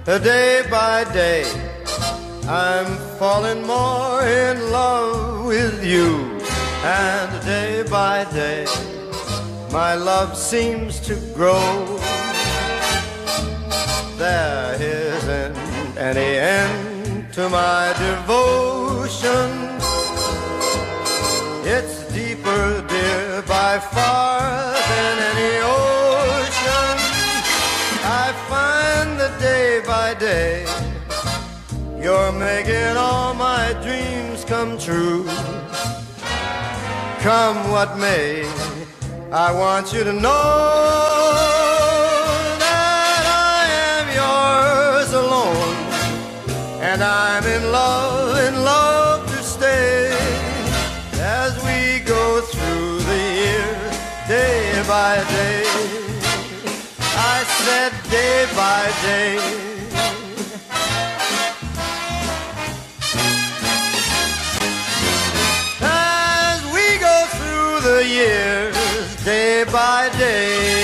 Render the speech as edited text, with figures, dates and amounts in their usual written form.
Day by day, I'm falling more in love with you. And day by day, my love seems to grow. There isn't any end to my devotion. It's deeper, dear, by far than any ocean. I find that day by day you're making all my dreams come true. Come what may, I want you to know that I am yours alone, and I'm in love to stay. As we go through the years, day by day, I said day by day. As we go through the years, day by day.